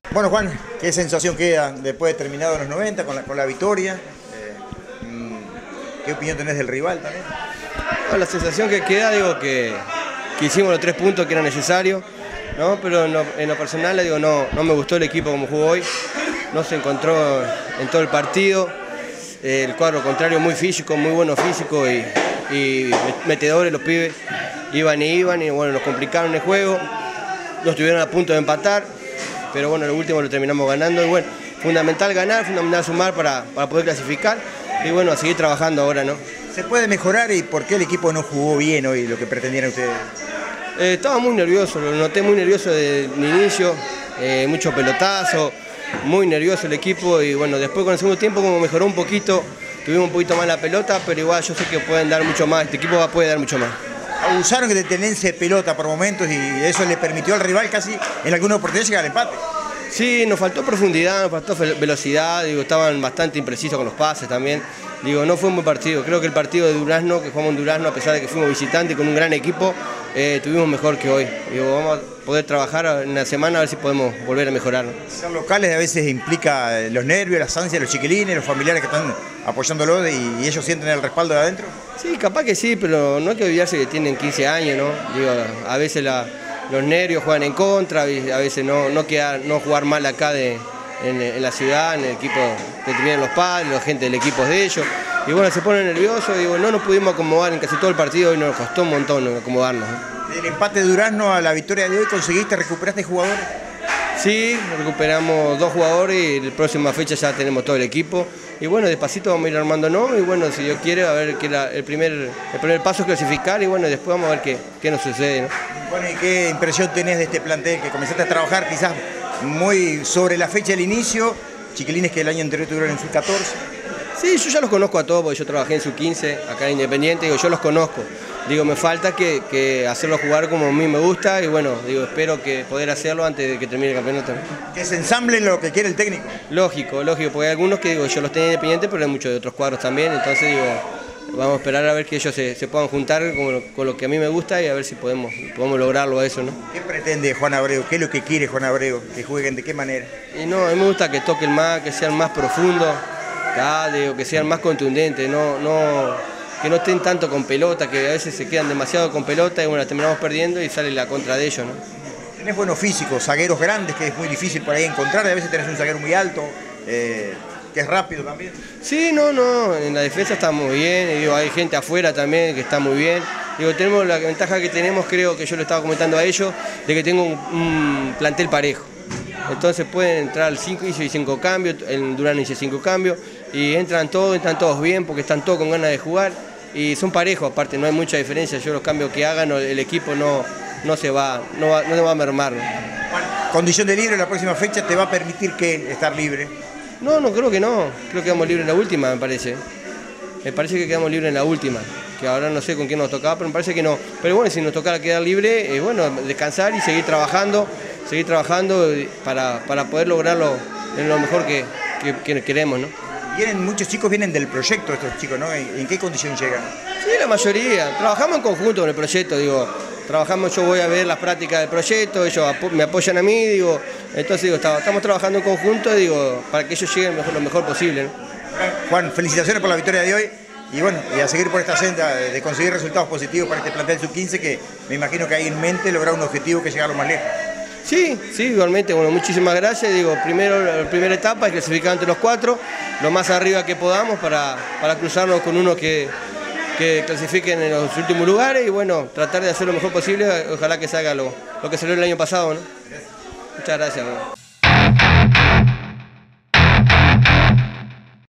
Bueno, Juan, ¿qué sensación queda después de terminado los 90 con la victoria? ¿Qué opinión tenés del rival también? No, la sensación que queda, digo, que hicimos los 3 puntos que eran necesarios, ¿no? Pero en lo personal, digo, no me gustó el equipo como jugó hoy, no se encontró en todo el partido, el cuadro contrario muy físico, muy bueno físico y metedores los pibes, iban y bueno, nos complicaron el juego, nos estuvieron a punto de empatar, pero bueno, lo último lo terminamos ganando y bueno, fundamental ganar, fundamental sumar para poder clasificar y bueno, a seguir trabajando ahora, ¿no? ¿Se puede mejorar y por qué el equipo no jugó bien hoy, lo que pretendían ustedes? Estaba muy nervioso, lo noté muy nervioso desde el inicio, mucho pelotazo, muy nervioso el equipo y bueno, después con el segundo tiempo como mejoró un poquito, tuvimos un poquito más la pelota, pero igual yo sé que pueden dar mucho más, este equipo puede dar mucho más. Abusaron de tenencia de pelota por momentos y eso le permitió al rival casi en alguna oportunidad llegar al empate. Sí, nos faltó profundidad, nos faltó velocidad, digo, estaban bastante imprecisos con los pases también. Digo, no fue un buen partido. Creo que el partido de Durazno, que jugamos en Durazno, a pesar de que fuimos visitantes con un gran equipo, tuvimos mejor que hoy. Digo, vamos a poder trabajar en la semana a ver si podemos volver a mejorar. Ser locales a veces implica los nervios, las ansias, los chiquilines, los familiares que están apoyándolo y ellos sienten el respaldo de adentro. Sí, capaz que sí, pero no hay que olvidarse que tienen 15 años, ¿no? Digo, a veces los nervios juegan en contra, y a veces no jugar mal acá en la ciudad, en el equipo que tienen los padres, la gente del equipo de ellos. Y bueno, se ponen nerviosos, digo, no nos pudimos acomodar en casi todo el partido y nos costó un montón acomodarnos. Del empate de Durazno a la victoria de hoy, ¿recuperaste jugadores? Sí, recuperamos 2 jugadores y la próxima fecha ya tenemos todo el equipo. Y bueno, despacito vamos a ir armándonos y bueno, si Dios quiere, a ver que el primer paso es clasificar y bueno, después vamos a ver qué nos sucede, ¿no? Bueno, ¿y qué impresión tenés de este plantel que comenzaste a trabajar quizás muy sobre la fecha del inicio? Chiquilines que el año anterior tuvieron en sub-14. Sí, yo ya los conozco a todos porque yo trabajé en sub-15 acá en Independiente, digo, yo los conozco. Digo, me falta que hacerlos jugar como a mí me gusta y bueno, digo, espero que poder hacerlo antes de que termine el campeonato. Que se ensamblen lo que quiere el técnico. Lógico, porque hay algunos que digo, yo los tenía en Independiente, pero hay muchos de otros cuadros también, entonces digo, vamos a esperar a ver que ellos se puedan juntar con lo que a mí me gusta y a ver si podemos lograrlo a eso, ¿no? ¿Qué pretende Juan Abreu? ¿Qué es lo que quiere Juan Abreu? ¿Que jueguen de qué manera? Y no, a mí me gusta que toquen más, que sean más profundos, digo, que sean más contundentes, que no estén tanto con pelota, que a veces se quedan demasiado con pelota y bueno, terminamos perdiendo y sale la contra de ellos, ¿no? Tenés buenos físicos, zagueros grandes, que es muy difícil por ahí encontrar, a veces tenés un zaguero muy alto, que es rápido también. Sí, en la defensa está muy bien, y digo, hay gente afuera también que está muy bien. Digo, tenemos la ventaja que tenemos, creo que yo lo estaba comentando a ellos, de que tengo un plantel parejo. Entonces pueden entrar 5 cambios, en Durazno hice 5 cambios, y entran todos bien porque están todos con ganas de jugar y son parejos, aparte no hay mucha diferencia, yo los cambios que hagan el equipo no va a mermar. ¿Condición de libre la próxima fecha te va a permitir estar libre? No, creo que no, creo que quedamos libres en la última, me parece. Me parece que quedamos libres en la última, que ahora no sé con quién nos tocaba, pero me parece que no. Pero bueno, si nos tocara quedar libre, bueno, descansar y seguir trabajando para poder lograrlo en lo mejor que queremos, ¿no? Muchos chicos vienen del proyecto, estos chicos, ¿no? ¿En qué condición llegan? Sí, la mayoría. Trabajamos en conjunto con el proyecto, digo. Yo voy a ver las prácticas del proyecto, ellos me apoyan a mí, digo. Entonces, digo, estamos trabajando en conjunto, digo, para que ellos lleguen lo mejor posible, ¿no? Juan, felicitaciones por la victoria de hoy y bueno, y a seguir por esta senda de conseguir resultados positivos para este plantel sub-15 que me imagino que hay en mente lograr un objetivo que es llegar lo más lejos. Sí, igualmente, bueno, muchísimas gracias. Digo, la primera etapa es clasificar entre los 4, lo más arriba que podamos para cruzarnos con uno que clasifiquen en los últimos lugares y bueno, tratar de hacer lo mejor posible, ojalá que salga lo que salió el año pasado, ¿no? Muchas gracias.